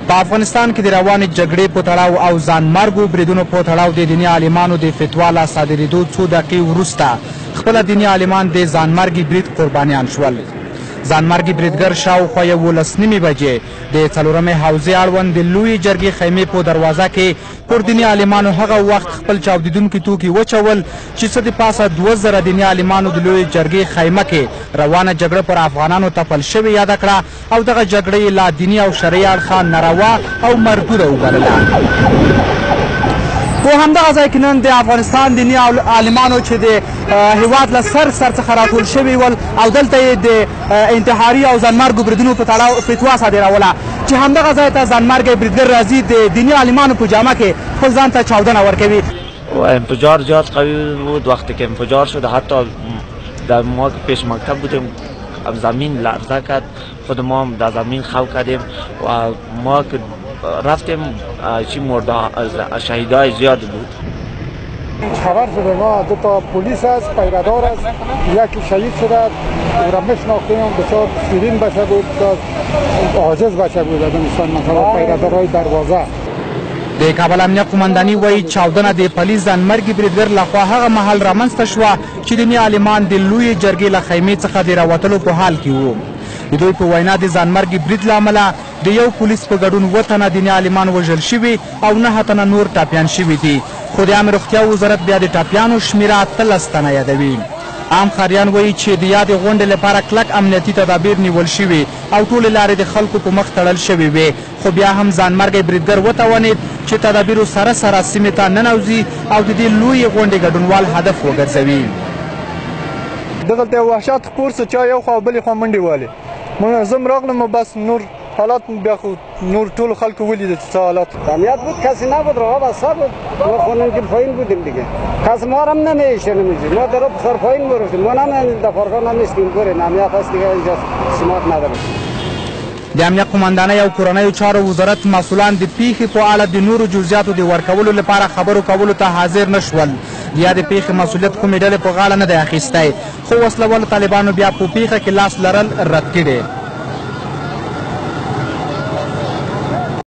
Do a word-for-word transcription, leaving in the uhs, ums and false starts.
په افغانستان کې د روانې جګړې په تړاو او ځانمرګو بریدونو په تړاو د دیني عالمانو د فتوا لا صادرېدو څو دقیقې وروسته خپله دیني عالمان د ځانمرګي برید قربانیان شول. ځانمرګي بریدګر شاوخوا یولس نیمې بجې د څلورمې حوزې اړوند د لویې جرګې خیمې په دروازه کې پر دیني عالمانو هغه وخت خپل چاودېدونکي توکي وچول چې څه د پاسه دوه زره دیني عالمانو د لویې جرګې خیمه کې روانه جګړه پر افغانانو تپل شوې یاده کړه او دغه جګړه یې لا دیني او شرعي اړخه ناروا او مردوده وبلله. په همدغه ځای کې نن د افغانستان دیني عالمانو چې د هیواد له سر سر څخه راټول شوي ول او دلته یې د انتحاري او ځانمرګو بریدونو په تړاو فتوا صادروله چې همدغه ځای ته ځانمرګی بریدګر راځي د دینی عالمانو په جامه کې خپل ځان ته چاودنه ورکوي. و انفجار زیاد قوی بود. وقتی که انفجار شد حتی در ما که پیش مکتب بودیم زمین لرزه کرد، خود ما هم در زمین خو کردیم و ما که رفتیم چی مرده شهیدای زیاد بود. خبر شده ما دو تا پلیس است، پیرادار است، یکی شهید شده، او را میشناختیم، بسیار شیرین بچه بود، عاجز بچه بود، مثلا مثلا پیرادارهای دروازه. د کابل امنیه قومنداني وایي چاودنه د پلي ځانمرګي بریدګر لخوا هغه مهال رامنځته شوه چې دیني عالمان د لویې جرګې له خیمې څخه د راوتلو په حال کې وو. د دوی په وینا د ځانمرګي برید له امله د یو پولیس په ګډون اووه تنه دیني عالمان وژل شوي او نهه تنه نور ټاپیان شوي دي، خو د عامې روغتیا وزارت بیا د ټاپیانو شمیره اتلس تنه یادوي. عام ښاریان وایي چې د یادې غونډې لپاره کلک امنیتي تدابیر نیول شوي او ټولې لارې د خلکو په مخ تړل شوې وې، خو بیا هم ځانمرګی بریدګر وتوانېد چې تدابیرو سره سره سیمې ته ننوځي او د دې لویې غونډې ګډونوال هدف وګرځوي. دغلته وحشت خپور سو چا یو خوا بلې خوا منډې والې منظم راغلم بس نور حالات بیا خو نور ټول خلکو ولیده چې څه حالات امنیت بود، کسی نبود، راه بسته بود، ما خونم که پایین بودیم دیگه، کسی ما هم نمیشه نمیشه، ما در سر پایین برفتیم، ما نمیدیم در پارکان نمیستیم بریم، امنیت هست دیگه اینجا سماعت نداریم. د امنیه قومندانۍ او کورنیو چارو وزارت مسؤلان د پیښې په اړه د نورو جزئیاتو د ورکولو لپاره خبرو کولو ته حاضر نه شول. یا د پیښې مسؤلیت کومې ډلې په غاړه نه دی اخیستی، خو وسله والو طالبانو بیا په پیښه کې لاس لرل رد کړي.